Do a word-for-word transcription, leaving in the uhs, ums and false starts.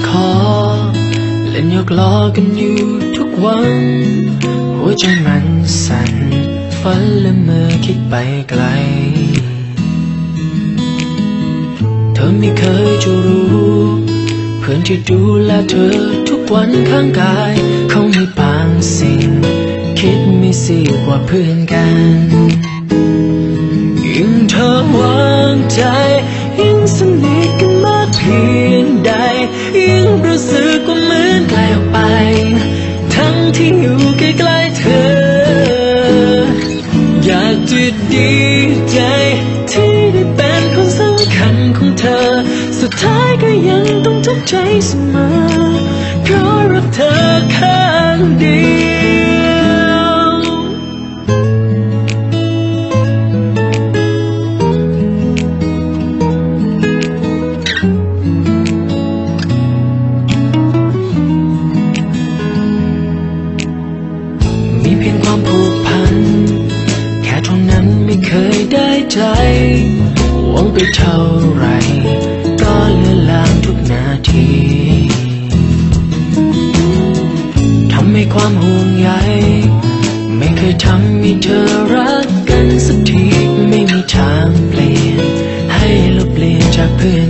อเล่นหยอกล้อกันอยู่ทุกวันหัวใจมันสั่นฝันและเมื่อคิดไปไกลเธอไม่เคยจะรู้เพื่อนที่ดูแลเธอทุกวันข้างกายเขามีบางสิ่งคิดไม่สิว่าเพื่อนกันยิ่งเธอวางใจยิ่งสนิทกันมากเพียงใดยิ่งรู้สึกว่าเหมือนไกลออกไปทั้งที่อยู่ใกล้ๆเธออยากจะดีใจที่ได้เป็นคนสำคัญของเธอสุดท้ายก็ยังต้องทุกข์ใจเสมอเพราะรักเธอข้างเดียวมีเพียงความผูกพันแค่เท่านั้นไม่เคยได้ใจหวังไปเท่าไรก็เลือนลางทุกนาทีทำให้ความห่วงใยไม่เคยทำให้เธอรักกันสักทีไม่มีทางเปลี่ยนให้เราเปลี่ยนจากเพื่อน